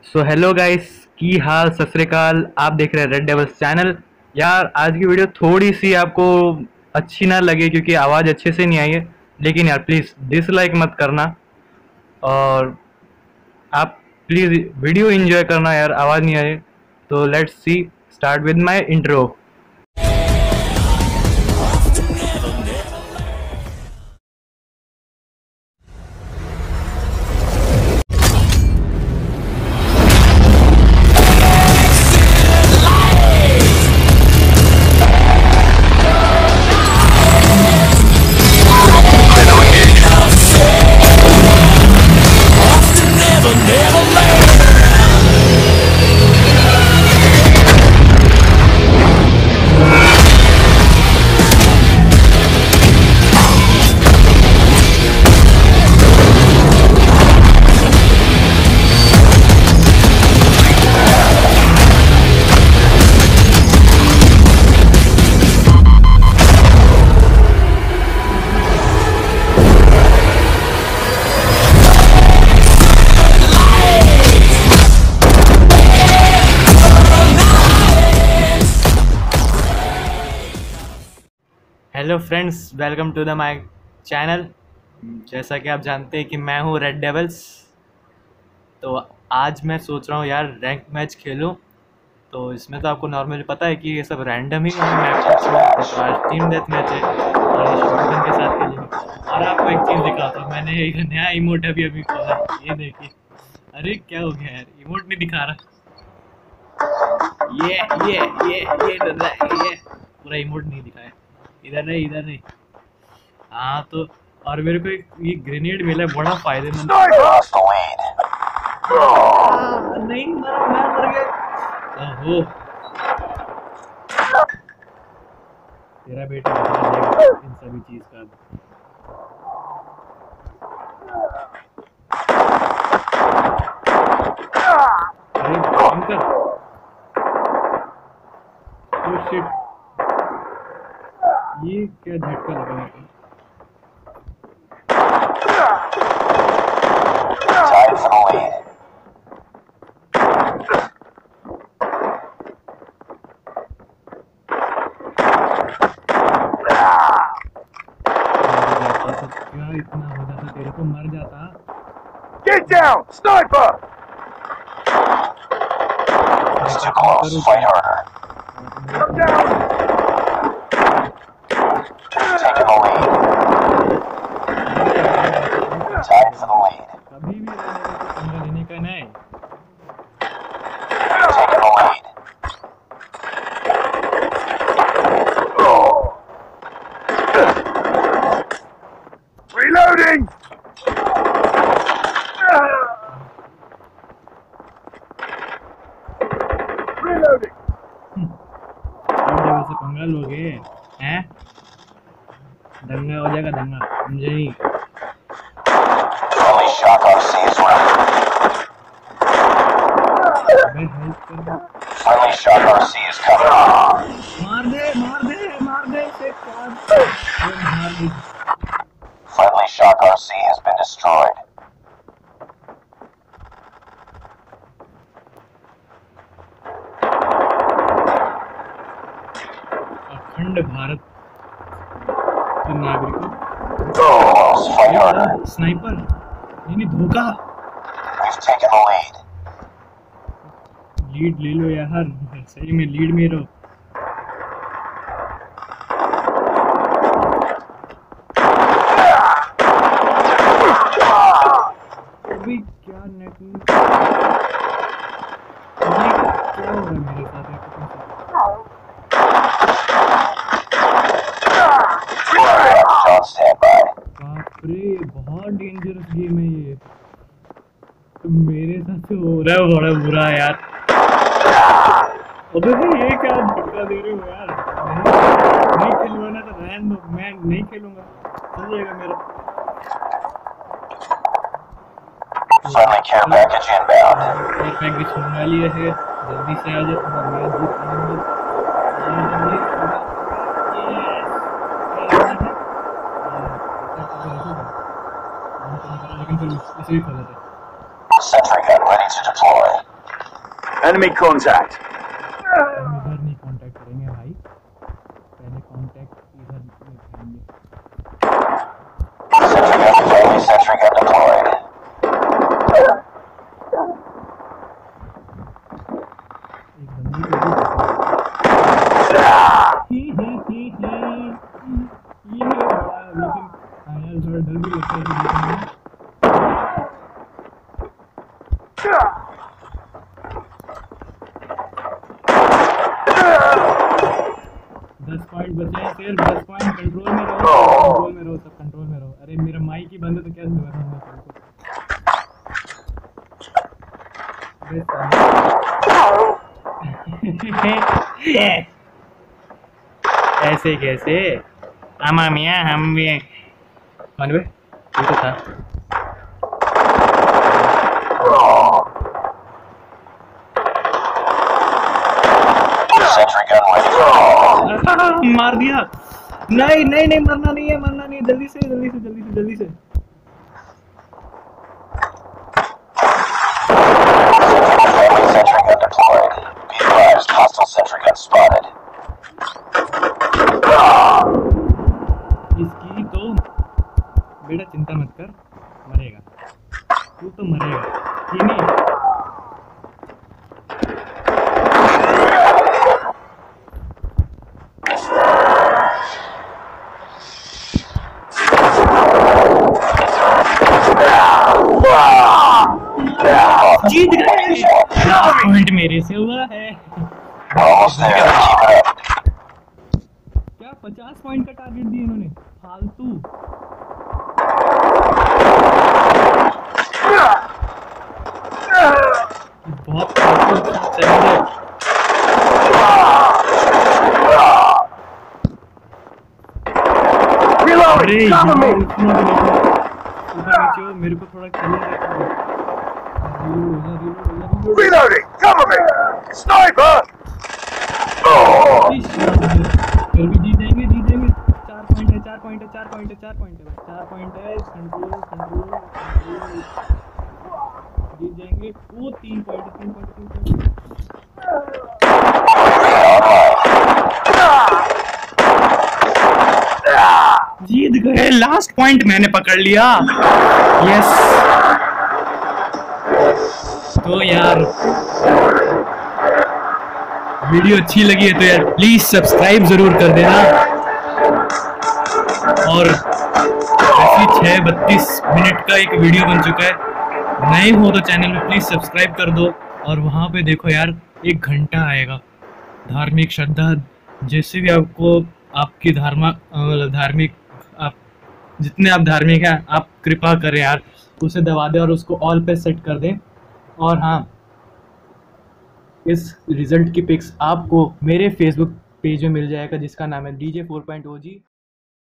So hello guys, की हाल सत श्री अकाल। आप देख रहे हैं रेड डेवल्स चैनल। यार आज की वीडियो थोड़ी सी आपको अच्छी ना लगे क्योंकि आवाज़ अच्छे से नहीं आई है, लेकिन यार प्लीज़ डिसलाइक मत करना। और आप प्लीज़ वीडियो एंजॉय करना। यार आवाज़ नहीं आए तो let's see start with my intro. Hello friends, welcome to the my channel. जैसा कि आप जानते हैं कि मैं हूँ रेड डेवल्स। तो आज मैं सोच रहा हूँ यार रैंक मैच खेलूँ। तो इसमें तो आपको नॉर्मली पता है कि ये सब रैंडम ही मैच है। तो आज टीम डेथ मैच है और ये शॉटगन के साथ खेलेंगे। और आपको एक चीज़ दिखा था, मैंने एक नया इमोट अभी खोला, ये देखिए। अरे क्या हो गया यार, इमोट नहीं दिखा रहा। ये पूरा इमोट नहीं दिखाया। इधर नहीं। हाँ तो और मेरे को एक ये ग्रेनेड मिला है, बड़ा फायदेमंद। नहीं मर गया। ओहो, तेरा बेटा इन सभी चीज का। अरे अंकल, ओह शिट, ये क्या झटका लगा मेरे को। क्या इतना हो जाता, तेरे को मर जाता। Get down! Sniper! It's too close. Fight harder. Come down! Taking the lead. Tied for the lead. कभी भी पंगा लेने का नहीं। Taking the lead. Reloading! Reloading! से पंगा लोगे हैं, दंगा हो जाएगा, दंगा समझे नहीं। Friendly shock RC is ready. Friendly shock RC is coming. मार दे इसे, मार दे। Friendly shock RC has been destroyed. अखंड भारत के नागरिकों, Fight harder. स्नाइपर नहीं धोखा। We've taken the lead. Lead ले लो यार, सही में लीड में रहो। अभी क्या नेट क्या हो रहा है मेरे साथ On standby. बाप रे, बहुत डेंजरस गेम है ये। तो मेरे साथ हो रहा है बड़ा बुरा यार। अबे ये क्या धक्का दे रहे हो यार। नहीं खेलूंगा तो रहने दो, मैं नहीं खेलूंगा, चल जाएगा मेरा। Friendly care package inbound. और पैकेज मंगा लिया है, जल्दी से आ जाओ और मैं जीत लूंगा। लेकिन फिर इसे भी खा लेते हैं। Sentry gun ready to deploy. Enemy contact. हम इधर नहीं कांटेक्ट करेंगे भाई, पहले कांटेक्ट इधर में करेंगे। Friendly sentry gun deployed. एक बंदी को ही ये बड़ा, लेकिन हाँ यार थोड़ा डर भी लगता है कि देखने में। 10 पॉइंट बचे हैं, सिर्फ 10 पॉइंट। कंट्रोल में रहो, कंट्रोल में रहो, सब कंट्रोल में रहो। अरे मेरा माइक ही बंद है तो कैसे बताऊंगा तुमको। अरे साले। ऐसे कैसे आमा मियाँ हम भी मान बे, ये तो था। Sentry gun ready. मार दिया। नहीं नहीं नहीं, मरना नहीं है, मरना नहीं है। जल्दी से जल्दी से जल्दी से जल्दी से। Friendly sentry gun deployed. Be advised, hostile sentry gun spotted. इसकी तो बेटा चिंता मत कर, मरेगा तू तो मरेगा। ये नहीं जीत गए। लास्ट पॉइंट मेरे से हुआ है। Almost there. Keep it up. क्या 50 पॉइंट का टारगेट दिया इन्होंने, फालतू। बहुत फालतू चलेंगे। अरे Reloading. Cover me. ऊपर नीचे हो, मेरे को थोड़ा खेलने दे। Reloading. Cover me. Sniper. फिर भी जीत जाएंगे, जीत जाएंगे। 4 पॉइंट है, 4 पॉइंट है, 4 पॉइंट है, 4 पॉइंट है, 4 पॉइंट है। कंट्रोल कंट्रोल कंट्रोल, जीत जाएंगे। वो 3 पॉइंट है, 3 पॉइंट, 3 पॉइंट। जीत गए, लास्ट पॉइंट मैंने पकड़ लिया। यस। तो यार वीडियो अच्छी लगी है तो यार प्लीज सब्सक्राइब जरूर कर देना। और ऐसी 6:32 मिनट का एक वीडियो बन चुका है। नए हो तो चैनल में प्लीज सब्सक्राइब कर दो। और वहाँ पे देखो यार 1 घंटा आएगा धार्मिक श्रद्धा, जैसे भी आपको आपकी धार्मिक आप जितने आप धार्मिक हैं आप कृपा करें यार, उसे दबा दें और उसको ऑल पे सेट कर दें। और हाँ, इस रिजल्ट की पिक्स आपको मेरे फेसबुक पेज में मिल जाएगा जिसका नाम है DJ 4.OG।